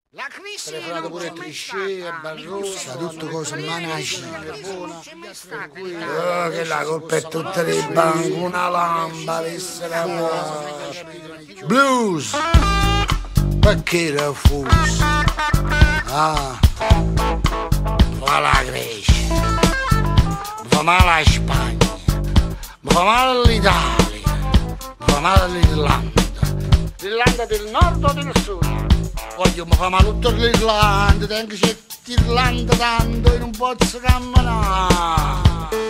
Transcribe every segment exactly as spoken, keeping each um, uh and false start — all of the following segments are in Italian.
La crisi telefonato pure Trichet e Barroso, tutto cose manasci. Oh, che la colpa è tutte le banche, una lamba, l'essere blues, perché era fuso? Ah, fa la Grecia, mi fa male la Spagna, mi fa male l'Italia, mi fa male l'Irlanda, l'Irlanda del nord o del sud? Voglio mi fa male tutta l'Irlanda, tengo c'è l'Irlanda tanto e non posso camminare.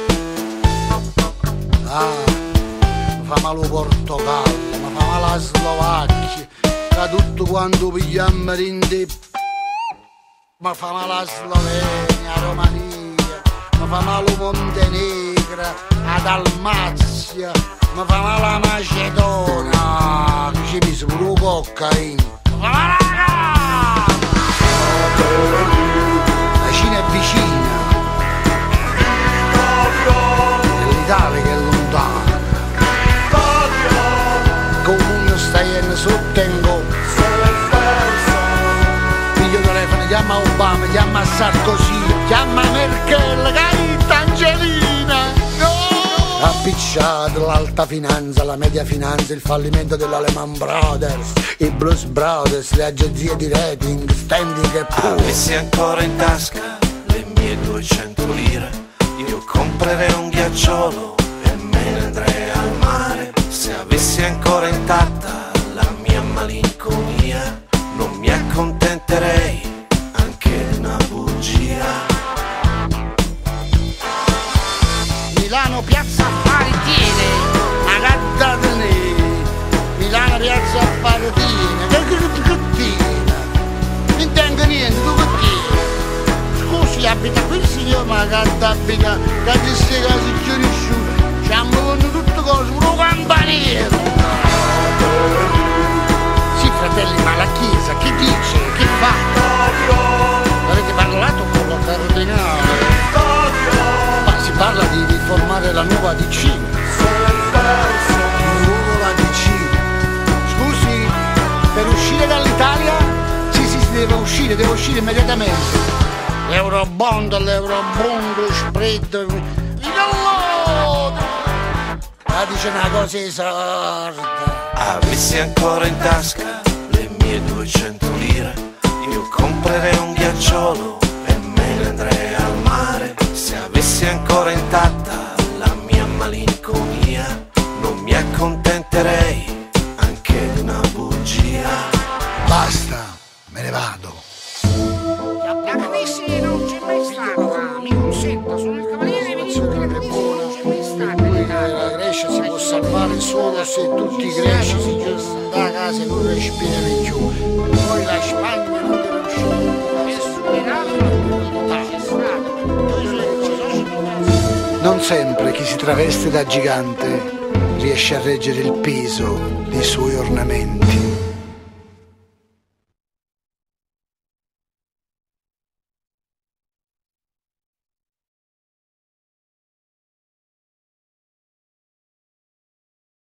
Ah, mi fa male il Portogallo, mi fa male la Slovacchia, da tutto quanto pigliamo in te. Mi fa male la Slovenia, la Romania, mi fa male il Montenegro, la Dalmazia, mi fa male la Macedonia, che ci mise pure la cocaina. Mi fa male la Cina è vicina, l'Italia che è lontana, con il mondo sta in sotto in gomma. Piglio telefono, chiama Obama, chiama Sarkozy, chiama Merkel, Gaita, Angelina. Appicciato l'alta finanza, la media finanza, il fallimento della Lehman Brothers, i Blues Brothers, le agenzie di rating, standing e pure. Avessi ancora in tasca le mie duecento lire, io comprerei un ghiacciolo e me ne andrei al mare. Se avessi ancora intatta la mia malinconia, non mi accontenterei anche di una bugia. Milano piazza affari tiene, ma gaddatene, Milano piazza affari tiene, che grattina, non tengo niente, tu che tieni? Scusi, abita qui il signor, ma gadda abita, che queste cose giù nessuno, ci hanno con tutte cose, un campaniere. Sì, fratelli, ma la chiesa, che dice, che fa? Avete parlato con la cardinale? Si parla di riformare la nuova D C. Nuova D C. Scusi, per uscire dall'Italia? Sì, sì, si deve uscire, deve uscire immediatamente. L'Eurobond, l'Eurobond, lo spread. Ma dice una cosa esorda. Avessi ancora in tasca le mie duecento lire, io comprerei un ghiacciolo e me ne andrei al mare. Se avessi ancora intatta la mia malinconia, non mi accontenterei anche di una bugia. Basta, me ne vado. La crisi non c'è mai stata, mi consenta, sono il cavaliere Veniero che la crisi non c'è mai stata in Italia. La Grecia si può salvare solo se tutti i greci si chiudono da casa e non respirano più. Poi la Spagna non deve uscire. Non sempre chi si traveste da gigante riesce a reggere il peso dei suoi ornamenti.